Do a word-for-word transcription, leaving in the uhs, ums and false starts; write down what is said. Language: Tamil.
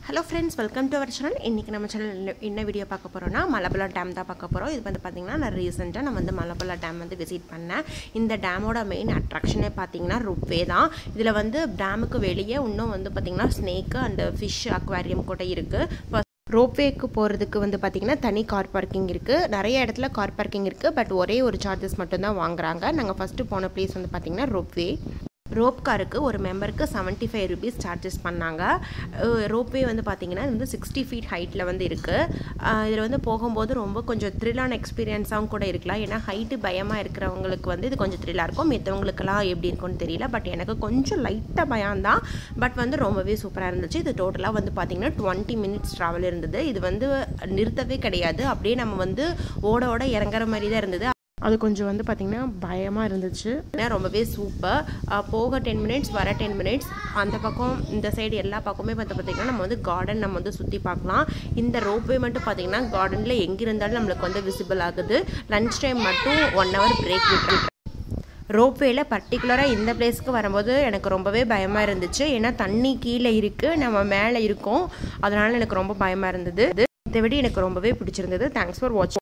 Hello friends, welcome to our channel. இன்னைக்கு நம்ம சேனல்ல என்ன வீடியோ பார்க்க போறோம்னா மலபுலா டேம் தான் பார்க்க போறோம். இது வந்து பாத்தீங்கன்னா நான் ரீசன்ட்டா நான் வந்து மலபுலா டேம் வந்து விசிட் பண்ணேன். இந்த டேமோட மெயின் அட்ராக்ஷனே பாத்தீங்கன்னா ரோப்வே தான். இதுல வந்து டேமுக்கு வெளியே இன்னும் வந்து பாத்தீங்கன்னா ஸ்னேக் அண்ட் ஃபிஷ் அக்வாரியம் கூட இருக்கு. ரோப்வேக்கு போகிறதுக்கு வந்து பார்த்திங்கன்னா தனி கார் பார்க்கிங் இருக்குது. நிறைய இடத்துல கார் பார்க்கிங் இருக்குது. பட் ஒரே ஒரு சார்ஜஸ் மட்டும்தான் வாங்குறாங்க. நாங்கள் ஃபஸ்ட்டு போன பிளேஸ் வந்து பார்த்திங்கன்னா ரோப்வே. ரோப் காருக்கு ஒரு மெம்பருக்கு செவன்ட்டி ஃபைவ் ருபீஸ் சார்ஜஸ் பண்ணாங்க. ரோப்வே வந்து பார்த்திங்கன்னா இது வந்து சிக்ஸ்டி ஃபீட் ஹைட்டில் வந்து இருக்குது. இதில் வந்து போகும்போது ரொம்ப கொஞ்சம் த்ரில்லான எக்ஸ்பீரியன்ஸாகவும் கூட இருக்கலாம். ஏன்னா ஹைட்டு பயமாக இருக்கிறவங்களுக்கு வந்து இது கொஞ்சம் த்ரில்லாக இருக்கும். மற்றவங்களுக்கெல்லாம் எப்படி இருக்கும்னு தெரியல. பட் எனக்கு கொஞ்சம் லைட்டாக பயம் தான். பட் வந்து ரொம்பவே சூப்பராக இருந்துச்சு. இது டோட்டலாக வந்து பார்த்திங்கன்னா டுவெண்ட்டி மினிட்ஸ் ட்ராவல் இருந்தது. இது வந்து நிறுத்தவே கிடையாது. அப்படியே நம்ம வந்து ஓட ஓட இறங்குற மாதிரி தான் இருந்தது. அது கொஞ்சம் வந்து பார்த்திங்கன்னா பயமாக இருந்துச்சு. ரொம்பவே சூப்பர். போக டென் மினிட்ஸ் வர டென் மினிட்ஸ் அந்த பக்கம் இந்த சைடு எல்லா பக்கமே வந்து பார்த்திங்கன்னா நம்ம வந்து கார்டன் நம்ம வந்து சுற்றி பார்க்கலாம். இந்த ரோப்வே மட்டும் பார்த்திங்கன்னா கார்டனில் எங்கே இருந்தாலும் நம்மளுக்கு வந்து விசிபிள் ஆகுது. லன்ச் டைம் மட்டும் ஒன் ஹவர் பிரேக் விட்டு ரோப்வேல பர்டிகுலராக இந்த பிளேஸ்க்கு வரும்போது எனக்கு ரொம்பவே பயமாக இருந்துச்சு. ஏன்னா தண்ணி கீழே இருக்குது, நம்ம மேலே இருக்கோம். அதனால் எனக்கு ரொம்ப பயமாக இருந்தது. இதை விட எனக்கு ரொம்பவே பிடிச்சிருந்தது. தேங்க்ஸ் ஃபார் வாட்சிங்.